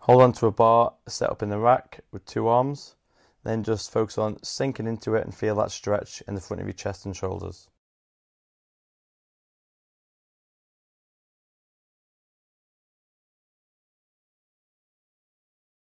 Hold on to a bar set up in the rack with 2 arms. Then just focus on sinking into it and feel that stretch in the front of your chest and shoulders.